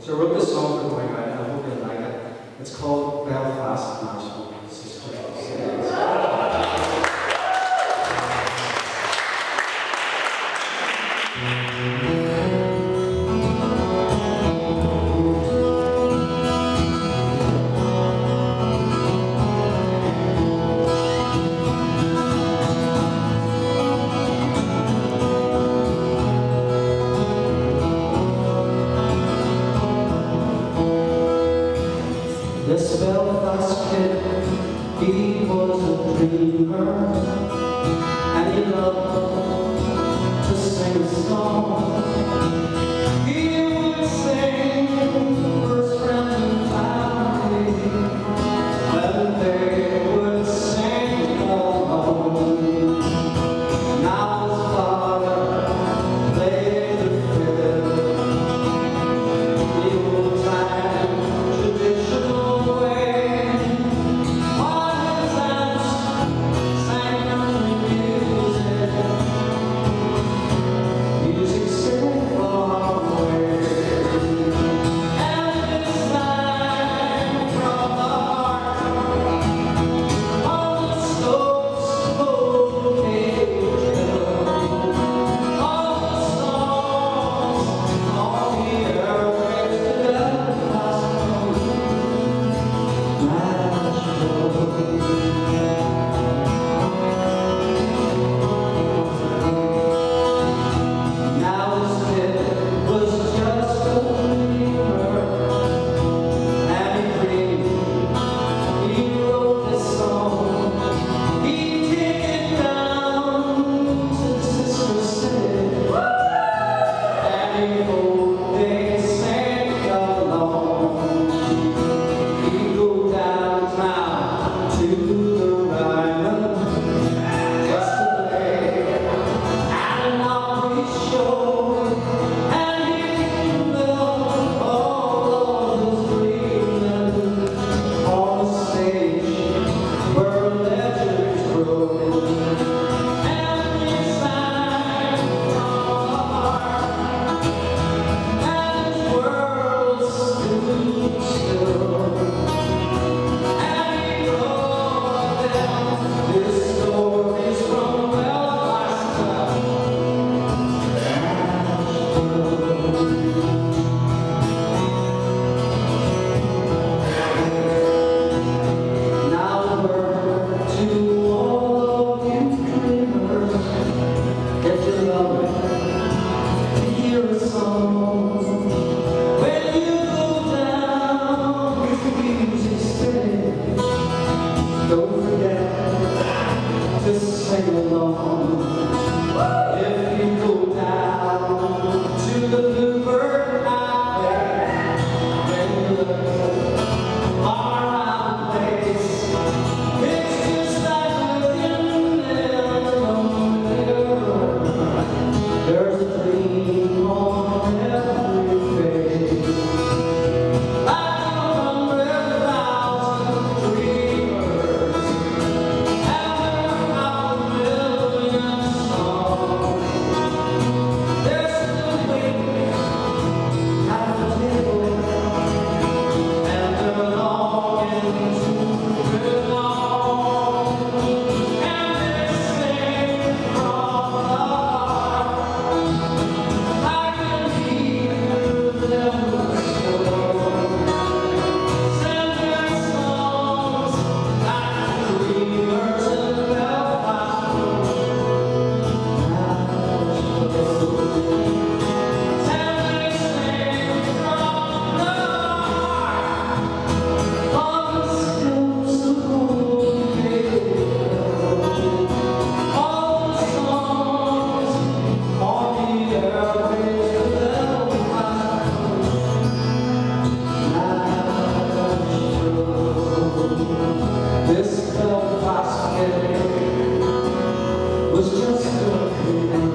So I wrote this song for going out, and I hope you like it. It's called Belfast Nashville. This Belfast kid, he was a dreamer, and he loved to sing a song. He would sing for his friends and family, and they would sing along. Now his father played the fiddle, the old time traditional. Don't forget to sing along. If you go down to the Bluebird Highway, when you look around the place, it's just like looking in the mirror. There's a dream on every face. This Belfast kid was just a